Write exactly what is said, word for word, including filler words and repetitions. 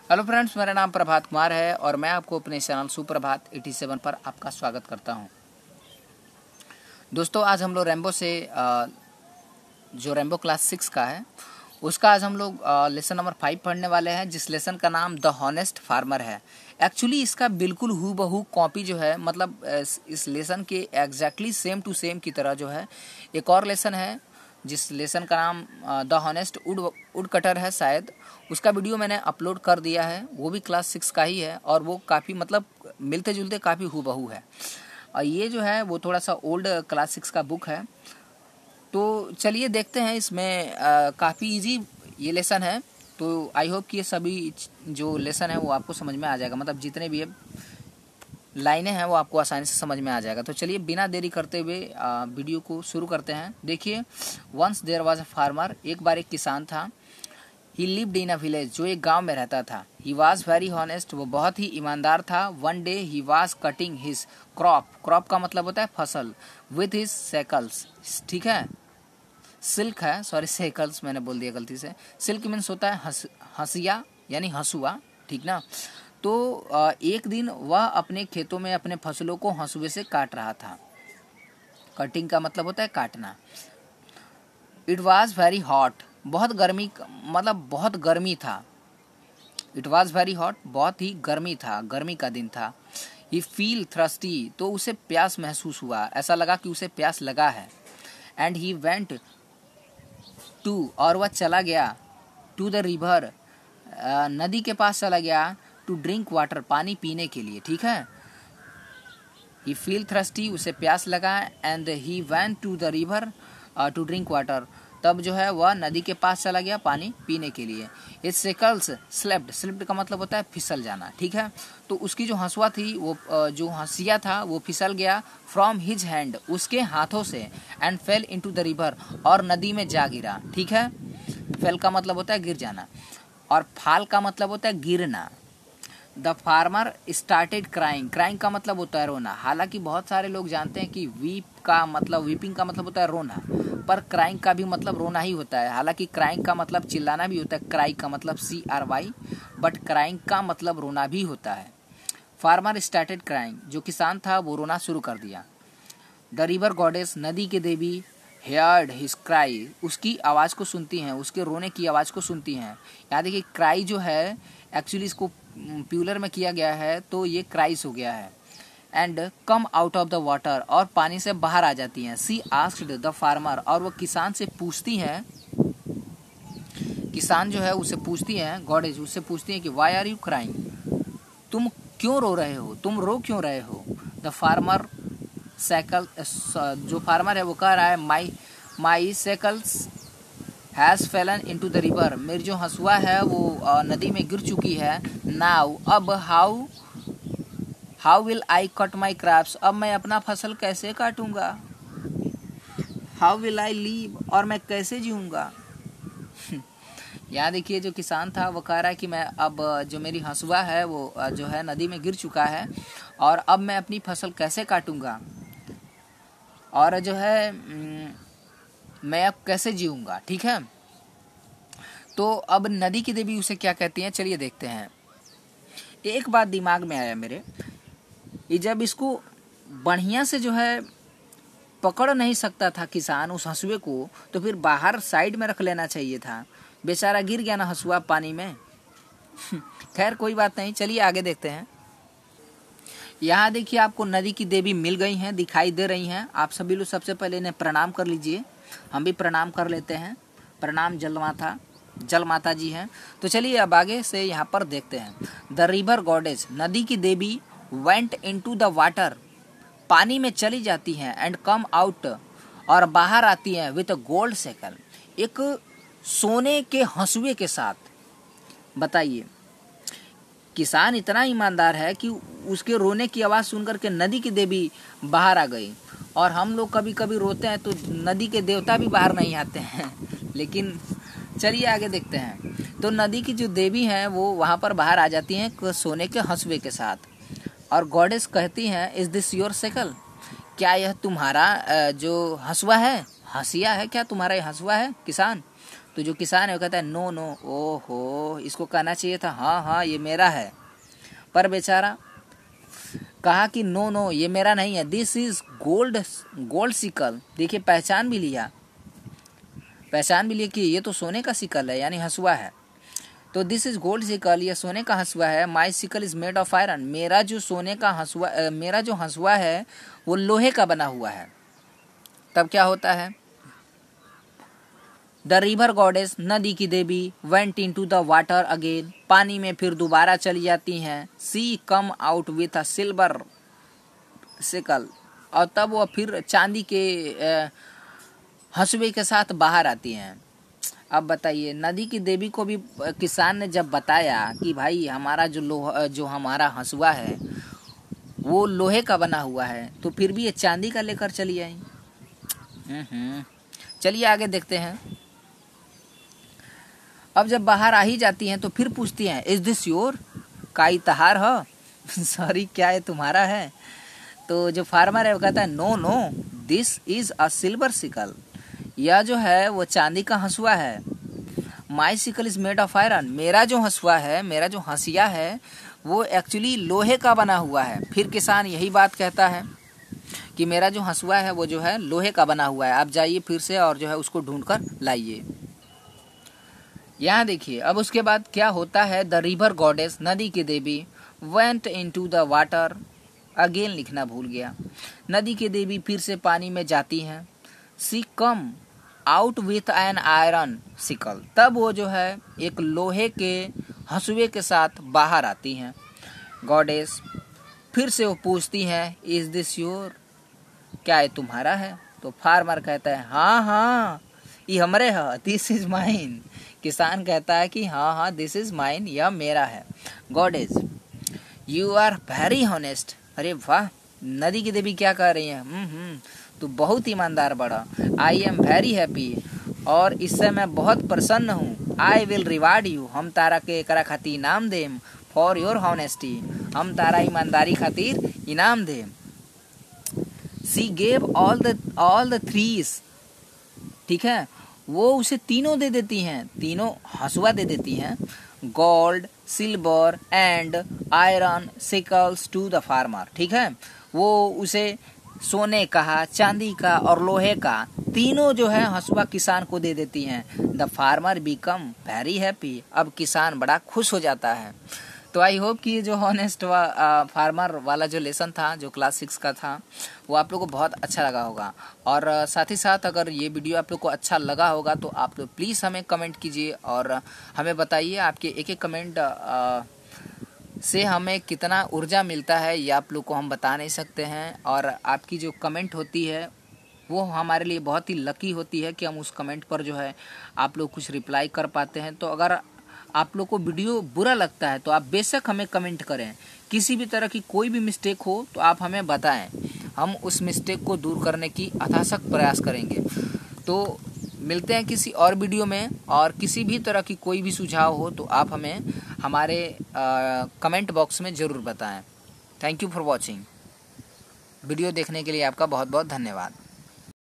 Hello friends, मेरा नाम प्रभात कुमार है और मैं आपको अपने चैनल सुप्रभात सत्तासी पर आपका स्वागत करता हूं। दोस्तों, आज हम लोग रैम्बो से जो रैम्बो क्लास सिक्स का है उसका आज हम लोग लेसन नंबर फाइव पढ़ने वाले हैं, जिस लेसन का नाम द हॉनेस्ट फार्मर है। एक्चुअली इसका बिल्कुल हूबहू कॉपी जो है, मतलब इस लेसन के एग्जैक्टली सेम टू सेम की तरह जो है एक और लेसन है जिस लेसन का नाम the honest wood wood cutter है। शायद उसका वीडियो मैंने अपलोड कर दिया है, वो भी क्लास सिक्स का ही है और वो काफ़ी मतलब मिलते जुलते काफ़ी हूबहू है। और ये जो है वो थोड़ा सा ओल्ड क्लास सिक्स का बुक है। तो चलिए देखते हैं, इसमें काफ़ी इजी ये लेसन है। तो आई होप कि ये सभी जो लेसन है वो आपको समझ में आ जाएगा, मतलब जितने भी लाइनें हैं वो आपको आसानी से समझ में आ जाएगा। तो चलिए बिना देरी करते हुए वीडियो को शुरू करते हैं। देखिए, once there was a farmer, एक बार एक किसान था। ही लिव्ड इन अ विलेज, जो एक गांव में रहता था। ही वाज वेरी हॉनेस्ट, वो बहुत ही ईमानदार था। One day he was cutting his crop, crop का मतलब होता है फसल, विथ हिज सेकल्स, ठीक है, सिल्क है, सॉरी सेकल्स मैंने बोल दिया गलती से। सिल्क मीन्स होता है हस, हसिया यानी हसुआ, ठीक ना। तो एक दिन वह अपने खेतों में अपने फसलों को हंसुए से काट रहा था। कटिंग का मतलब होता है काटना। इट वॉज वेरी हॉट, बहुत गर्मी, मतलब बहुत गर्मी था। इट वॉज वेरी हॉट, बहुत ही गर्मी था, गर्मी का दिन था। ही फील थ्रस्टी, तो उसे प्यास महसूस हुआ, ऐसा लगा कि उसे प्यास लगा है। एंड ही वेंट टू, और वह चला गया, टू द रिवर, नदी के पास चला गया, टू ड्रिंक वाटर, पानी पीने के लिए, ठीक है। ही फील थ्रस्टी, उसे प्यास लगा, and he went to the river to drink water, तब जो है वह नदी के पास चला गया पानी पीने के लिए। इट सेकल्स स्लिप्ड, स्लिप्ड का मतलब होता है फिसल जाना, ठीक है। तो उसकी जो हंसुआ थी, वो जो हंसिया था वो फिसल गया फ्रॉम हिज हैंड, उसके हाथों से, and fell into the river, और नदी में जा गिरा, ठीक है। फेल का मतलब होता है गिर जाना, और फाल का मतलब होता है गिरना। The farmer started crying, crying का मतलब होता है रोना। हालांकि बहुत सारे लोग जानते हैं कि वीप का मतलब, वीपिंग का मतलब होता है रोना, पर क्राइंग का भी मतलब रोना ही होता है। हालांकि क्राइंग का मतलब चिल्लाना भी होता है, क्राई का मतलब C R Y, but crying का मतलब रोना भी होता है। फार्मर स्टार्टेड क्राइंग, जो किसान था वो रोना शुरू कर दिया। द रिवर गॉडेस, नदी के देवी, हेयर्ड हिज क्राई, उसकी आवाज़ को सुनती हैं, उसके रोने की आवाज़ को सुनती हैं। याद देखिए, क्राई जो है एक्चुअली इसको प्यूलर में किया गया है, तो ये क्राइस हो गया है। And come out of the water, और पानी से बाहर आ जाती हैं। सी आस्क्ड द फार्मर, और वो किसान से पूछती हैं, किसान जो है उसे पूछती हैं, गॉडेज उससे पूछती हैं कि वाई आर यू क्राइंग, तुम क्यों रो रहे हो, तुम रो क्यों रहे हो। द फार्मर सैकल, जो फार्मर है वो कह रहा है, my my sickles has fallen into the river, मेरी जो हंसुआ है वो नदी में गिर चुकी है। नाउ, अब, how how will I cut my crops, अब मैं अपना फसल कैसे काटूंगा। हाउ विल आई लीव, और मैं कैसे जीऊँगा। यहाँ देखिए, जो किसान था वो कह रहा है कि मैं अब, जो मेरी हंसुआ है वो जो है नदी में गिर चुका है, और अब मैं अपनी फसल कैसे काटूंगा, और जो है मैं अब कैसे जीऊँगा, ठीक है। तो अब नदी की देवी उसे क्या कहती हैं, चलिए देखते हैं। एक बात दिमाग में आया मेरे, ये जब इसको बढ़िया से जो है पकड़ नहीं सकता था किसान उस हंसुए को, तो फिर बाहर साइड में रख लेना चाहिए था। बेचारा गिर गया ना हंसुआ पानी में। खैर कोई बात नहीं, चलिए आगे देखते हैं। यहाँ देखिए, आपको नदी की देवी मिल गई हैं, दिखाई दे रही हैं। आप सभी लोग सबसे पहले इन्हें प्रणाम कर लीजिए, हम भी प्रणाम कर लेते हैं। प्रणाम जल माता, जल माता जी हैं। तो चलिए अब आगे से यहाँ पर देखते हैं। द रिवर गॉडेज, नदी की देवी, वेंट इनटू द वाटर, पानी में चली जाती हैं, एंड कम आउट, और बाहर आती हैं, विथ अ गोल्ड सेकल, एक सोने के हंसुए के साथ। बताइए, किसान इतना ईमानदार है कि उसके रोने की आवाज़ सुनकर के नदी की देवी बाहर आ गई। और हम लोग कभी कभी रोते हैं तो नदी के देवता भी बाहर नहीं आते हैं। लेकिन चलिए आगे देखते हैं। तो नदी की जो देवी हैं वो वहाँ पर बाहर आ जाती हैं सोने के हंसुए के साथ, और गॉडेस कहती हैं, इज दिस योर सेकल, क्या यह तुम्हारा जो हंसुआ है, हंसिया है, क्या तुम्हारा यह हंसुआ है किसान। तो जो किसान है वो कहता है नो नो, ओहो इसको कहना चाहिए था हाँ हाँ ये मेरा है, पर बेचारा कहा कि नो नो ये मेरा नहीं है, this is gold gold sickle. देखिए पहचान भी लिया, पहचान भी लिया कि ये तो सोने का सिकल है, यानी हंसुआ है। तो दिस इज गोल्ड सिकल, ये सोने का हंसुआ है। My sickle is made of iron, मेरा जो सोने का हंसुआ मेरा जो हंसुआ है वो लोहे का बना हुआ है। तब क्या होता है, द रिवर गॉडेस, नदी की देवी, went in to the water again, पानी में फिर दोबारा चली जाती हैं। She come out with a silver sickle, और तब वह फिर चांदी के हंसुए के साथ बाहर आती हैं। अब बताइए, नदी की देवी को भी किसान ने जब बताया कि भाई हमारा जो लोहा जो हमारा हंसुआ है वो लोहे का बना हुआ है, तो फिर भी ये चांदी का लेकर चली आई। हम्म चलिए आगे देखते हैं। अब जब बाहर आ ही जाती हैं तो फिर पूछती हैं इज दिस योर, काई तहार हो सॉरी क्या ये तुम्हारा है। तो जो फार्मर है वो कहता है no no this is a silver sickle, यह जो है वो चांदी का हंसुआ है। My sickle is made of iron, मेरा जो हंसुआ है, मेरा जो हंसिया है वो एक्चुअली लोहे का बना हुआ है। फिर किसान यही बात कहता है कि मेरा जो हंसुआ है वो जो है लोहे का बना हुआ है, आप जाइए फिर से और जो है उसको ढूंढ कर लाइए। यहाँ देखिए अब उसके बाद क्या होता है, द रिवर गॉडेस, नदी की देवी, went into the water again, लिखना भूल गया। नदी की देवी फिर से पानी में जाती हैं। She come out with an iron sickle, तब वो जो है एक लोहे के हंसुए के साथ बाहर आती हैं। गॉडेस फिर से वो पूछती हैं इज दिस योर, क्या ये तुम्हारा है। तो फार्मर कहता है हाँ हाँ ये हमरे है, दिस इज माइन। किसान कहता है कि हाँ हाँ दिस इज माइन, यह मेरा है। Goddess you are very honest, अरे वाह, नदी की देवी क्या कह रही है, हम्म तो बहुत ईमानदार बड़ा। आई एम वेरी हैप्पी, और इससे मैं बहुत प्रसन्न हूँ। आई विल रिवार्ड यू, हम तारा के एकरा खातिर इनाम देम, फॉर योर हॉनेस्टी, हम तारा ईमानदारी खातिर इनाम देम। She gave all the all the threes, ठीक है, वो उसे तीनों दे देती हैं, तीनों हंसुआ दे देती हैं, gold, silver and iron sickles to the farmer, ठीक है, वो उसे सोने का, चांदी का और लोहे का तीनों जो है हंसुआ किसान को दे देती हैं। The farmer become very happy, अब किसान बड़ा खुश हो जाता है। तो आई होप कि ये जो हॉनेस्ट वा, फार्मर वाला जो लेसन था, जो क्लास सिक्स का था, वो आप लोग को बहुत अच्छा लगा होगा। और साथ ही साथ अगर ये वीडियो आप लोग को अच्छा लगा होगा तो आप लोग प्लीज़ हमें कमेंट कीजिए और हमें बताइए। आपके एक एक कमेंट आ, से हमें कितना ऊर्जा मिलता है ये आप लोग को हम बता नहीं सकते हैं। और आपकी जो कमेंट होती है वो हमारे लिए बहुत ही लकी होती है कि हम उस कमेंट पर जो है आप लोग कुछ रिप्लाई कर पाते हैं। तो अगर आप लोग को वीडियो बुरा लगता है तो आप बेशक हमें कमेंट करें, किसी भी तरह की कोई भी मिस्टेक हो तो आप हमें बताएं, हम उस मिस्टेक को दूर करने की अथासक प्रयास करेंगे। तो मिलते हैं किसी और वीडियो में, और किसी भी तरह की कोई भी सुझाव हो तो आप हमें हमारे आ, कमेंट बॉक्स में ज़रूर बताएं। Thank you for watching. Video देखने के लिए आपका बहुत बहुत धन्यवाद।